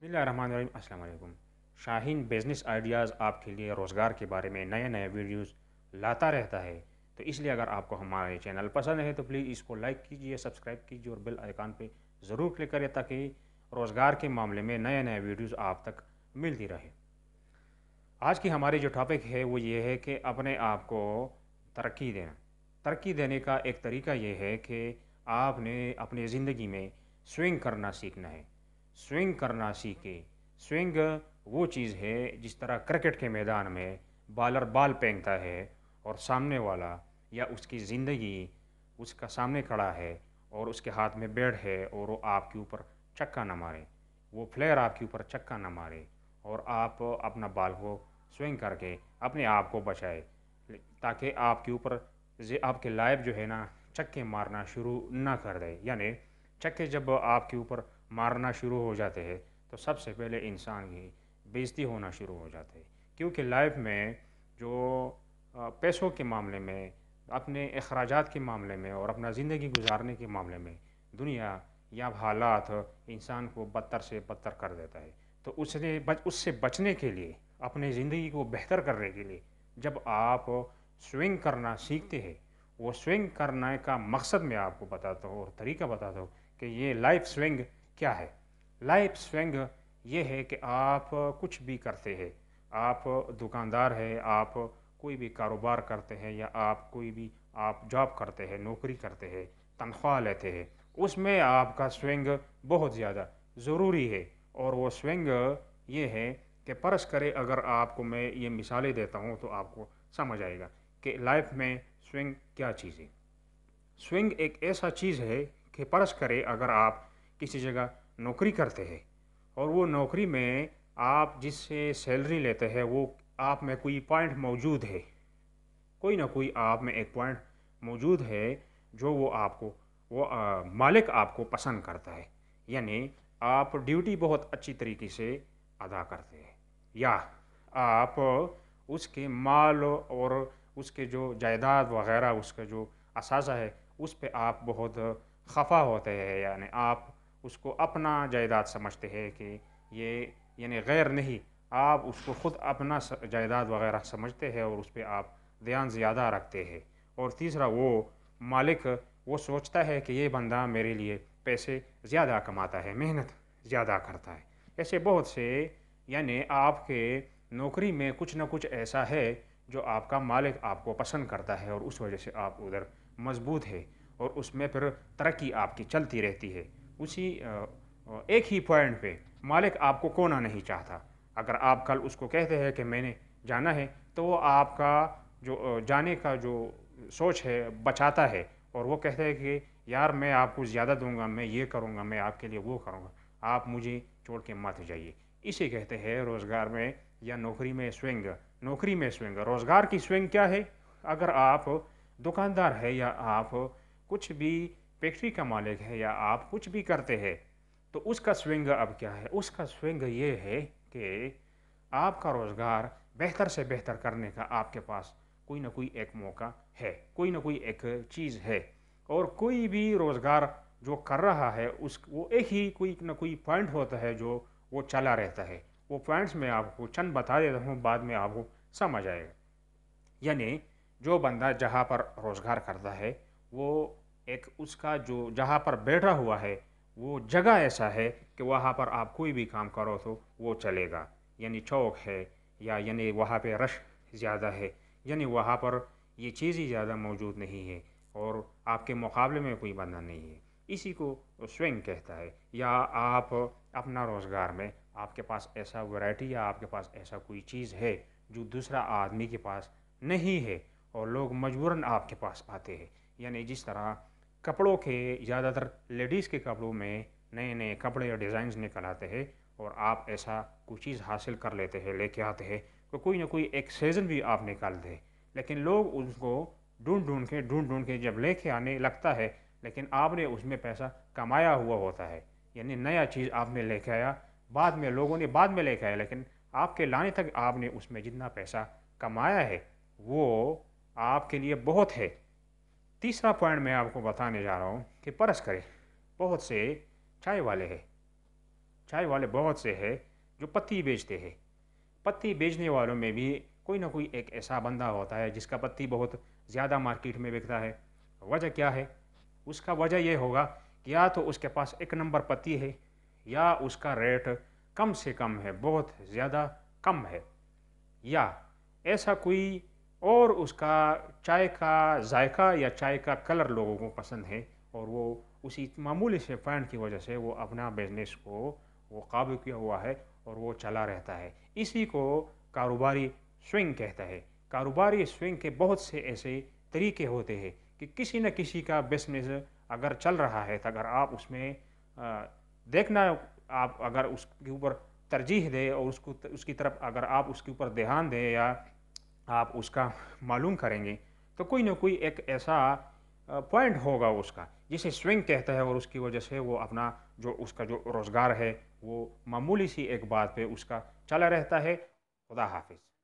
बिस्मिल्लाहिर्रहमानिर्रहीम। अस्सलाम वालेकुम। शाहीन बिज़नेस आइडियाज़ आपके लिए रोज़गार के बारे में नए नए वीडियोस लाता रहता है। तो इसलिए अगर आपको हमारे चैनल पसंद है तो प्लीज़ इसको लाइक कीजिए, सब्सक्राइब कीजिए और बेल आइकन पे ज़रूर क्लिक करें ताकि रोज़गार के मामले में नए नए वीडियोस आप तक मिलती रहे। आज की हमारी जो टॉपिक है वो ये है कि अपने आप को तरक्की देना। तरक्की देने का एक तरीका ये है कि आपने अपनी ज़िंदगी में स्विंग करना सीखना है। स्विंग करना सीखे। स्विंग वो चीज़ है जिस तरह क्रिकेट के मैदान में बॉलर बॉल फेंकता है और सामने वाला या उसकी ज़िंदगी उसका सामने खड़ा है और उसके हाथ में बैट है और वो आपके ऊपर छक्का ना मारे, वो प्लेयर आपके ऊपर छक्का ना मारे और आप अपना बॉल को स्विंग करके अपने आप को बचाए ताकि आपके ऊपर आपके लाइफ जो है ना छक्के मारना शुरू ना कर दे। यानी छक्के जब आपके ऊपर मारना शुरू हो जाते हैं तो सबसे पहले इंसान की बेइज्जती होना शुरू हो जाती है, क्योंकि लाइफ में जो पैसों के मामले में, अपने अखराजात के मामले में और अपना ज़िंदगी गुजारने के मामले में दुनिया या हालात इंसान को बदतर से बदतर कर देता है। तो उससे बचने के लिए, अपने ज़िंदगी को बेहतर करने के लिए जब आप स्विंग करना सीखते हैं, वो स्विंग करने का मकसद मैं आपको बताता हूँ और तरीका बताता हूँ कि ये लाइफ स्विंग क्या है। लाइफ स्विंग ये है कि आप कुछ भी करते हैं, आप दुकानदार है, आप कोई भी कारोबार करते हैं या आप कोई भी आप जॉब करते हैं, नौकरी करते हैं, तनख्वाह लेते हैं, उसमें आपका स्विंग बहुत ज़्यादा ज़रूरी है। और वो स्विंग ये है कि परस करे, अगर आपको मैं ये मिसालें देता हूँ तो आपको समझ आएगा कि लाइफ में स्विंग क्या चीज़ है। स्विंग एक ऐसा चीज़ है कि परस करे, अगर आप किसी जगह नौकरी करते हैं और वो नौकरी में आप जिससे सैलरी लेते हैं वो आप में कोई पॉइंट मौजूद है, कोई ना कोई आप में एक पॉइंट मौजूद है जो वो आपको वो मालिक आपको पसंद करता है। यानी आप ड्यूटी बहुत अच्छी तरीके से अदा करते हैं या आप उसके माल और उसके जो जायदाद वगैरह उसका जो असासा है उस पे आप बहुत खफा होते हैं। यानी आप उसको अपना जायदाद समझते हैं कि ये यानी गैर नहीं, आप उसको ख़ुद अपना जायदाद वगैरह समझते हैं और उस पर आप ध्यान ज़्यादा रखते हैं। और तीसरा, वो मालिक वो सोचता है कि ये बंदा मेरे लिए पैसे ज़्यादा कमाता है, मेहनत ज़्यादा करता है। ऐसे बहुत से यानी आपके नौकरी में कुछ ना कुछ ऐसा है जो आपका मालिक आपको पसंद करता है और उस वजह से आप उधर मजबूत है और उसमें फिर तरक्की आपकी चलती रहती है। उसी एक ही पॉइंट पे मालिक आपको खोना नहीं चाहता। अगर आप कल उसको कहते हैं कि मैंने जाना है तो वो आपका जो जाने का जो सोच है बचाता है और वो कहता है कि यार मैं आपको ज़्यादा दूंगा, मैं ये करूँगा, मैं आपके लिए वो करूँगा, आप मुझे छोड़ के मत जाइए। इसे कहते हैं रोज़गार में या नौकरी में स्विंग। नौकरी में स्विंग, रोज़गार की स्विंग क्या है? अगर आप दुकानदार है या आप कुछ भी फैक्ट्री का मालिक है या आप कुछ भी करते हैं तो उसका स्विंग अब क्या है? उसका स्विंग ये है कि आपका रोज़गार बेहतर से बेहतर करने का आपके पास कोई ना कोई एक मौका है, कोई ना कोई एक चीज़ है। और कोई भी रोज़गार जो कर रहा है उस वो एक ही कोई ना कोई पॉइंट होता है जो वो चला रहता है। वो पॉइंट्स मैं आपको चंद बता देता हूँ, बाद में आपको समझ आएगा। यानी जो बंदा जहाँ पर रोज़गार करता है वो एक उसका जो जहाँ पर बैठा हुआ है वो जगह ऐसा है कि वहाँ पर आप कोई भी काम करो तो वो चलेगा। यानी चौक है या यानी वहाँ पे रश ज़्यादा है, यानी वहाँ पर ये चीज़ें ज़्यादा मौजूद नहीं है और आपके मुकाबले में कोई बंदा नहीं है। इसी को स्विंग कहता है। या आप अपना रोज़गार में आपके पास ऐसा वैरायटी या आपके पास ऐसा कोई चीज़ है जो दूसरा आदमी के पास नहीं है और लोग मजबूरन आपके पास आते हैं। यानी जिस तरह कपड़ों के ज़्यादातर लेडीज़ के कपड़ों में नए नए कपड़े और डिज़ाइंस निकल आते हैं और आप ऐसा कुछ चीज़ हासिल कर लेते हैं, लेके आते हैं, तो कोई ना कोई एक सीज़न भी आप निकालते हैं। लेकिन लोग उसको ढूंढ ढूंढ के जब लेके आने लगता है, लेकिन आपने उसमें पैसा कमाया हुआ होता है। यानी नया चीज़ आपने लेके आया, बाद में लोगों ने बाद में लेके आया, लेकिन आपके लाने तक आपने उसमें जितना पैसा कमाया है वो आपके लिए बहुत है। तीसरा पॉइंट मैं आपको बताने जा रहा हूँ कि परस करें, बहुत से चाय वाले हैं, चाय वाले बहुत से हैं जो पत्ती बेचते हैं। पत्ती बेचने वालों में भी कोई ना कोई एक ऐसा बंदा होता है जिसका पत्ती बहुत ज़्यादा मार्केट में बिकता है। वजह क्या है? उसका वजह ये होगा कि या तो उसके पास एक नंबर पत्ती है, या उसका रेट कम से कम है, बहुत ज़्यादा कम है, या ऐसा कोई और उसका चाय का जायका या चाय का कलर लोगों को पसंद है, और वो उसी मामूली से पॉइंट की वजह से वो अपना बिजनेस को वो काबू किया हुआ है और वो चला रहता है। इसी को कारोबारी स्विंग कहता है। कारोबारी स्विंग के बहुत से ऐसे तरीके होते हैं कि किसी न किसी का बिजनेस अगर चल रहा है तो अगर आप उसमें देखना, आप अगर उसके ऊपर तरजीह दें और उसको उसकी तरफ अगर आप उसके ऊपर ध्यान दें या आप उसका मालूम करेंगे, तो कोई ना कोई एक ऐसा पॉइंट होगा उसका जिसे स्विंग कहता है, और उसकी वजह से वो अपना जो उसका जो रोज़गार है वो मामूली सी एक बात पे उसका चला रहता है। खुदा हाफिज़।